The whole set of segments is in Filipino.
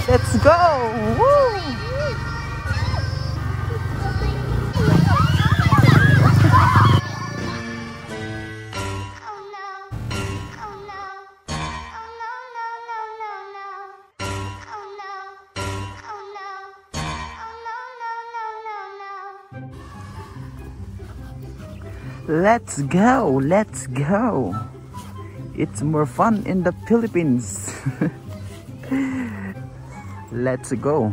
Let's go! Woo! Let's go! Let's go! It's more fun in the Philippines. Let's go!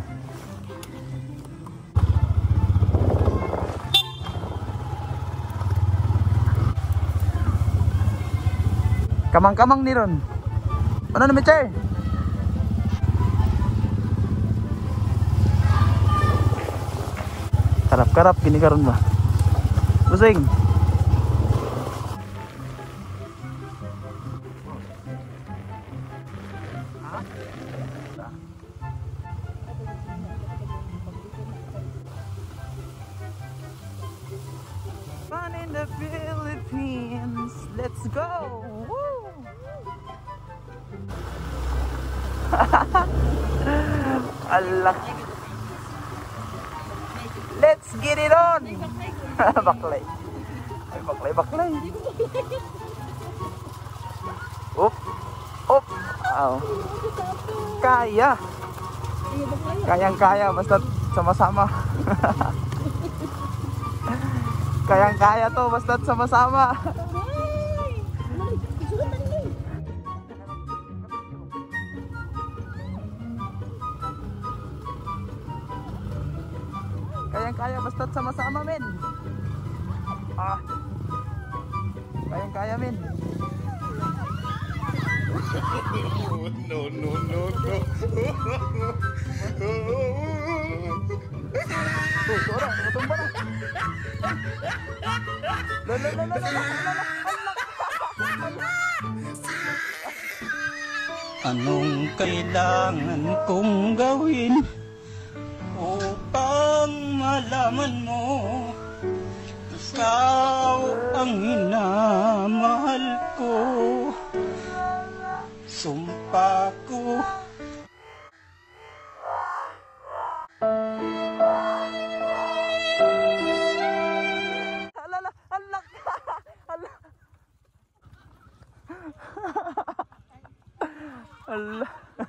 Kamang-kamang ni Ron. Ano na, Mitchell? Karap-karap gini karon ba? Busing. Fun in the Philippines. Let's go. Woo! Allah. Let's get it on. Baklay. Ay, baklay. Up. Up. Wow. Kaya. Kayang-kaya basta sama-sama. Kayang-kaya to basta sama-sama. Kayang-kaya basta sama-sama, men. Kayang-kaya, men. No. Tuh, suara, tumba na. Anong kailangan kong gawin upang malaman mo ikaw ang minamahal ko? Sumpa ko Allah.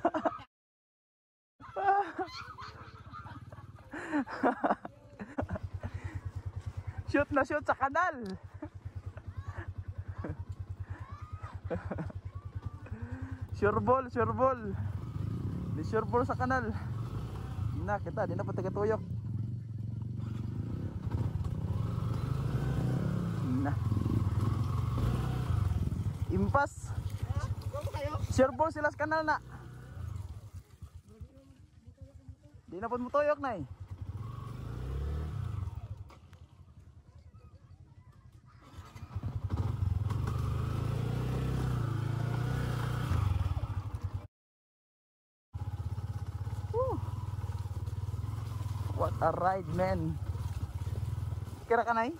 Shoot na shoot sa kanal. Sure ball. Di sure ball sa kanal. Di na pa tagatuyok. Na. Impas. Sure ball sila sa kanal na. Di na po mo tuyok na eh. What a ride, man. Kira ka na eh?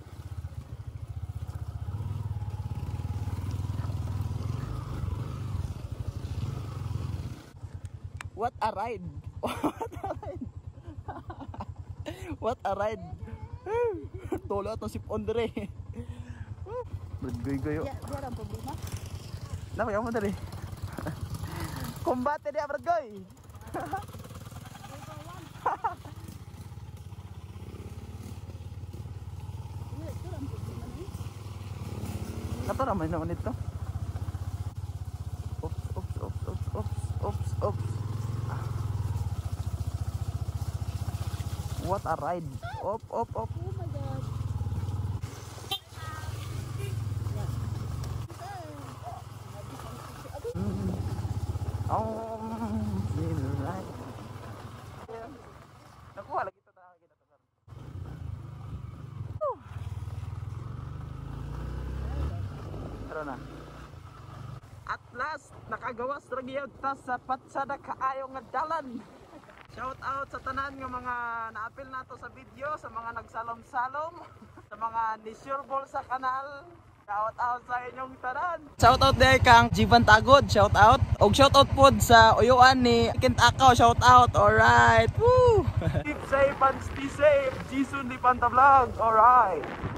What a ride. What a ride. Tolo ato si Pondre. Bergoy-goy. Ya, dia ada problema. Nama kamu tadi? Kombate dia bergoy. Kata ramai naman ito. Oops. What a ride. Op. Oh my god. Right. Nakuha lagi ito na kinatagar. Pero na. At last, nakagawas ragyod ta sa patsada kaayo nga dalan. Shout out sa tanan nga mga naapil nato sa video, sa mga nagsalom-salom, sa mga ni sure ball sa kanal. Shout out sa inyong tanan. Shout out day kang Jivan Tagod, shout out. Og shout out pod sa uyuan ni Kintakaw, shout out. Alright. Woo. Keep safe and stay safe. Jason Lipanta Vlog. Alright.